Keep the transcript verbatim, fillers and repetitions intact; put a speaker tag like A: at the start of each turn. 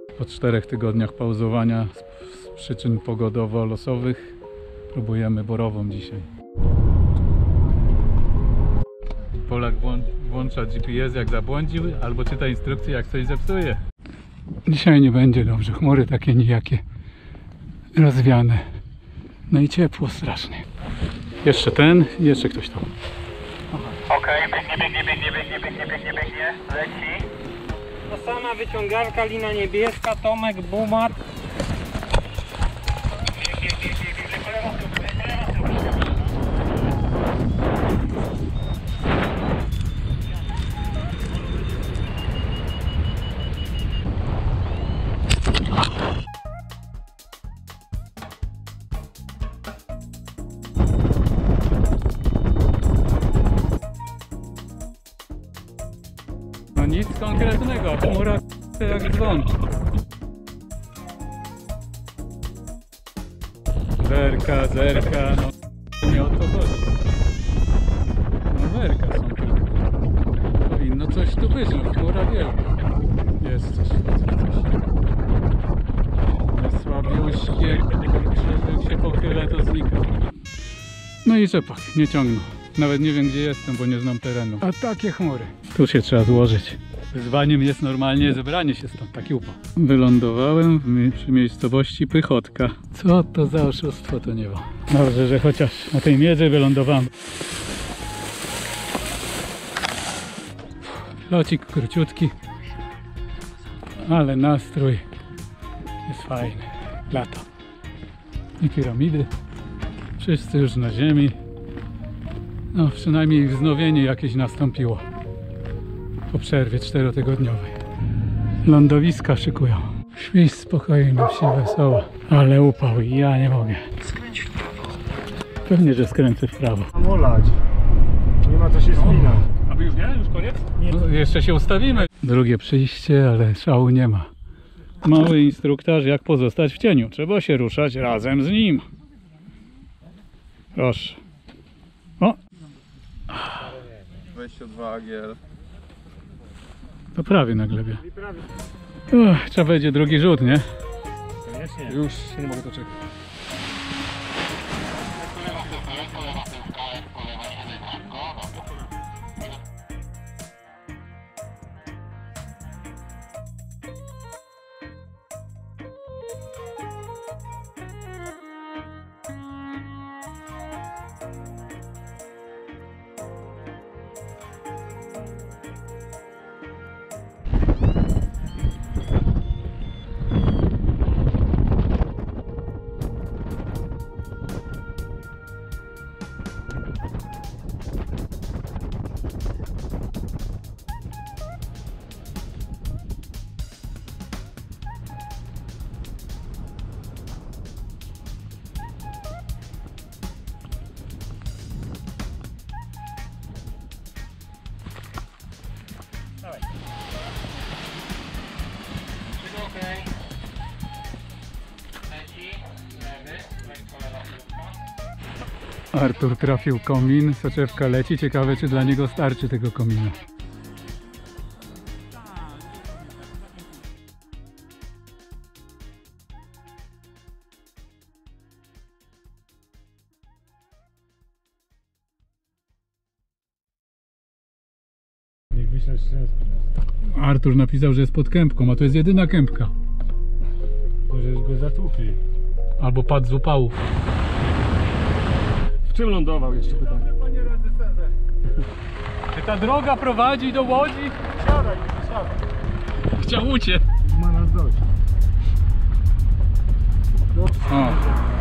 A: Po czterech tygodniach pauzowania z, z przyczyn pogodowo-losowych próbujemy Borową dzisiaj. Polak włącza G P S jak zabłądził, albo czyta instrukcję jak coś zepsuje. Dzisiaj nie będzie dobrze, chmury takie nijakie, rozwiane. No i ciepło strasznie. Jeszcze ten i jeszcze ktoś tam.
B: Okej, okay, biegnie, biegnie, biegnie, biegnie, biegnie, biegnie, biegnie, leci.
C: To sama wyciągarka, lina niebieska, Tomek, Bumat.
B: Biegnie, biegnie, biegnie, po lewą stronę, po lewą stronę.
A: No nic konkretnego, chmura jak dzwon. Zerka, zerka, no nie o to chodzi. No zerka są tylko. Powinno coś tu być, no chmura wielka. Jest coś, coś, coś. Jest słabiuśkie, jak się pochylę to znika. No i rzepak, nie ciągną. Nawet nie wiem gdzie jestem, bo nie znam terenu. A takie chmury. Tu się trzeba złożyć. Wyzwaniem jest normalnie zebranie się stąd, taki upał. Wylądowałem w mi przy miejscowości Pychotka. Co to za oszustwo to niebo. Dobrze, że chociaż na tej mierze wylądowałem. Locik króciutki, ale nastrój jest fajny. Lato. I piramidy. Wszyscy już na ziemi. No przynajmniej wznowienie jakieś nastąpiło po przerwie czterotygodniowej. Lądowiska szykują. Świść spokojna, wsi wesoła. Ale upał i ja nie mogę.
B: Skręć w prawo.
A: Pewnie, że skręcę w prawo.
C: Hamulać. Nie ma co się spinać.
A: A wy już nie? Już koniec? Nie. No, jeszcze się ustawimy. Drugie przyjście, ale szału nie ma. Mały instruktaż jak pozostać w cieniu. Trzeba się ruszać razem z nim. Proszę. O!
D: dwadzieścia dwa A G L.
A: To prawie na glebie. Uch, trzeba będzie drugi rzut, nie?
C: Koniecznie.
A: Już się nie mogę doczekać. Artur trafił komin, soczewka leci, ciekawe czy dla niego starczy tego komina.
C: Niech wyślesz szczęście.
A: Artur napisał, że jest pod kępką, a to jest jedyna kępka.
C: Możesz go zatłukli.
A: Albo padł z upału.
C: W czym lądował jeszcze pytanie?
A: Czy ta droga prowadzi do Łodzi?
C: Siadaj, siadaj.
A: Chciał uciec.
C: Ma nas dojść.
A: O.